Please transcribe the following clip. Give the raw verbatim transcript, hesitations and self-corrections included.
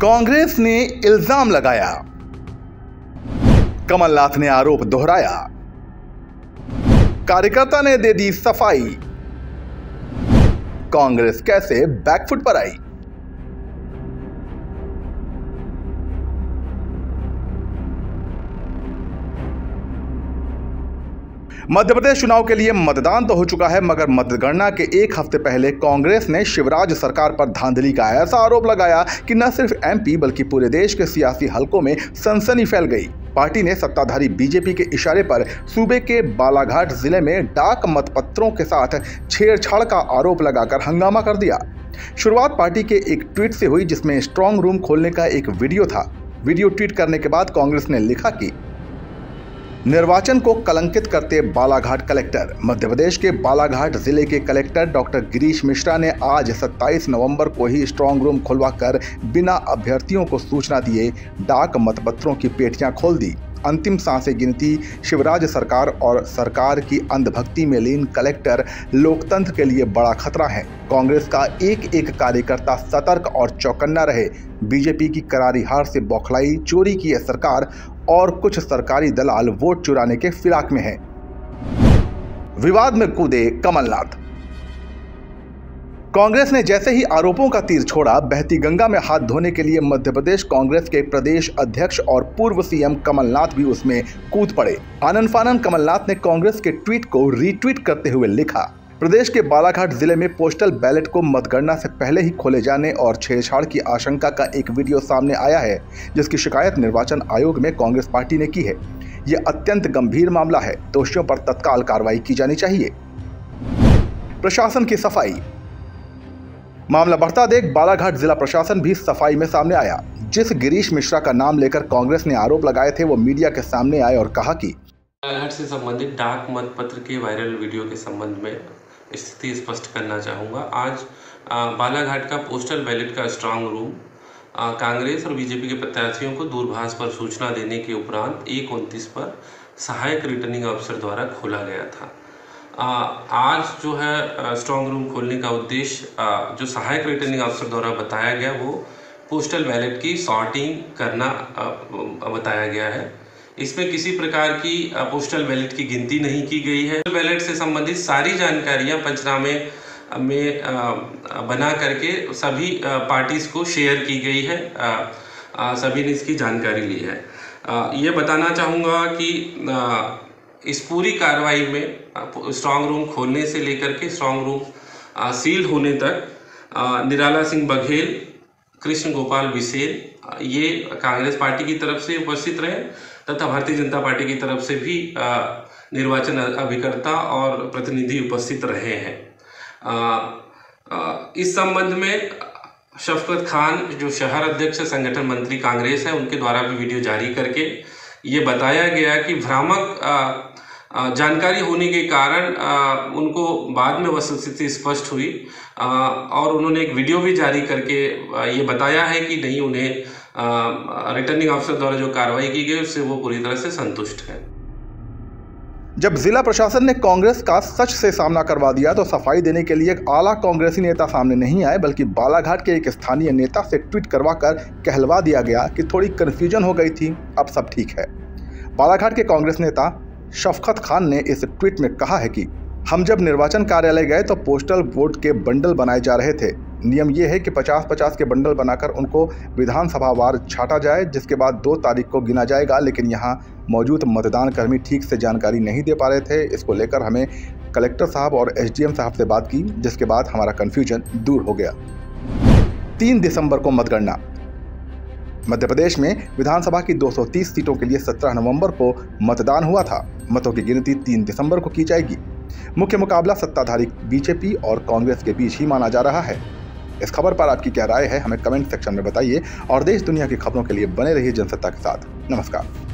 कांग्रेस ने इल्जाम लगाया, कमलनाथ ने आरोप दोहराया, कार्यकर्ता ने दे दी सफाई। कांग्रेस कैसे बैकफुट पर आई? मध्य प्रदेश चुनाव के लिए मतदान तो हो चुका है, मगर मतगणना के एक हफ्ते पहले कांग्रेस ने शिवराज सरकार पर धांधली का ऐसा आरोप लगाया कि न सिर्फ एमपी बल्कि पूरे देश के सियासी हलकों में सनसनी फैल गई। पार्टी ने सत्ताधारी बीजेपी के इशारे पर सूबे के बालाघाट जिले में डाक मतपत्रों के साथ छेड़छाड़ का आरोप लगाकर हंगामा कर दिया। शुरुआत पार्टी के एक ट्वीट से हुई जिसमें स्ट्रांग रूम खोलने का एक वीडियो था। वीडियो ट्वीट करने के बाद कांग्रेस ने लिखा कि निर्वाचन को कलंकित करते बालाघाट कलेक्टर। मध्य प्रदेश के बालाघाट जिले के कलेक्टर डॉक्टर गिरीश मिश्रा ने आज सत्ताईस नवंबर को ही स्ट्रांग रूम खुलवाकर बिना अभ्यर्थियों को सूचना दिए डाक मतपत्रों की पेटियां खोल दी। अंतिम सांसें गिनती शिवराज सरकार और सरकार की अंधभक्ति में लीन कलेक्टर लोकतंत्र के लिए बड़ा खतरा है। कांग्रेस का एक एक कार्यकर्ता सतर्क और चौकन्ना रहे। बीजेपी की करारी हार से बौखलाई, चोरी की है सरकार और कुछ सरकारी दलाल वोट चुराने के फिराक में हैं। विवाद में कूदे कमलनाथ। कांग्रेस ने जैसे ही आरोपों का तीर छोड़ा, बहती गंगा में हाथ धोने के लिए मध्य प्रदेश कांग्रेस के प्रदेश अध्यक्ष और पूर्व सीएम कमलनाथ भी उसमें कूद पड़े। आनन फानन कमलनाथ ने कांग्रेस के ट्वीट को रीट्वीट करते हुए लिखा, प्रदेश के बालाघाट जिले में पोस्टल बैलेट को मतगणना से पहले ही खोले जाने और छेड़छाड़ की आशंका का एक वीडियो सामने आया है, जिसकी शिकायत निर्वाचन आयोग में कांग्रेस पार्टी ने की है। यह अत्यंत गंभीर मामला है, दोषियों पर तत्काल कार्रवाई की जानी चाहिए। प्रशासन की सफाई। मामला बढ़ता देख बालाघाट जिला प्रशासन भी सफाई में सामने आया। जिस गिरीश मिश्रा का नाम लेकर कांग्रेस ने आरोप लगाए थे, वो मीडिया के सामने आए और कहा कि बालाघाट से संबंधित डाक मतपत्र के वायरल वीडियो के संबंध में स्थिति स्पष्ट करना चाहूँगा। आज बालाघाट का पोस्टल बैलेट का स्ट्रांग रूम कांग्रेस और बीजेपी के प्रत्याशियों को दूरभाष पर सूचना देने के उपरांत एक उनतीस पर सहायक रिटर्निंग अफसर द्वारा खोला गया था। आज जो है स्ट्रांग रूम खोलने का उद्देश्य जो सहायक रिटर्निंग अफसर द्वारा बताया गया वो पोस्टल बैलेट की सॉर्टिंग करना बताया गया है। इसमें किसी प्रकार की पोस्टल बैलेट की गिनती नहीं की गई है। बैलेट से संबंधित सारी जानकारियां पंचनामे में बना करके सभी पार्टीज को शेयर की गई है। सभी ने इसकी जानकारी ली है। ये बताना चाहूँगा कि इस पूरी कार्रवाई में स्ट्रांग रूम खोलने से लेकर के स्ट्रांग रूम सील होने तक निराला सिंह बघेल, कृष्ण गोपाल बिसेन ये कांग्रेस पार्टी की तरफ से उपस्थित रहे तथा भारतीय जनता पार्टी की तरफ से भी निर्वाचन अभिकर्ता और प्रतिनिधि उपस्थित रहे हैं। इस संबंध में शफकत खान जो शहर अध्यक्ष संगठन मंत्री कांग्रेस है, उनके द्वारा भी वीडियो जारी करके ये बताया गया कि भ्रामक जानकारी होने के कारण उनको बाद में वह स्थिति स्पष्ट हुई और उन्होंने एक वीडियो भी जारी करके ये बताया है कि नहीं, उन्हें रिटर्निंग अफसर द्वारा जो कार्रवाई की गई उससे वो पूरी तरह से संतुष्ट है। जब जिला प्रशासन ने कांग्रेस का सच से सामना करवा दिया तो सफाई देने के लिए एक आला कांग्रेसी नेता सामने नहीं आए, बल्कि बालाघाट के एक स्थानीय नेता से ट्वीट करवाकर कहलवा दिया गया कि थोड़ी कंफ्यूजन हो गई थी, अब सब ठीक है। बालाघाट के कांग्रेस नेता शफकत खान ने इस ट्वीट में कहा है कि हम जब निर्वाचन कार्यालय गए तो पोस्टल वोट के बंडल बनाए जा रहे थे। नियम यह है कि पचास पचास के बंडल बनाकर उनको विधानसभा वार छाटा जाए, जिसके बाद दो तारीख को गिना जाएगा। लेकिन यहाँ मौजूद मतदान कर्मी ठीक से जानकारी नहीं दे पा रहे थे। इसको लेकर हमें कलेक्टर साहब और एसडीएम साहब से बात की, जिसके बाद हमारा कन्फ्यूजन दूर हो गया। तीन दिसंबर को मतगणना। मध्य प्रदेश में विधानसभा की दो सौ तीस सीटों के लिए सत्रह नवंबर को मतदान हुआ था। मतों की गिनती तीन दिसंबर को की जाएगी। मुख्य मुकाबला सत्ताधारी बीजेपी और कांग्रेस के बीच ही माना जा रहा है। इस खबर पर आपकी क्या राय है, हमें कमेंट सेक्शन में बताइए और देश दुनिया की खबरों के लिए बने रहिए जनसत्ता के साथ। नमस्कार।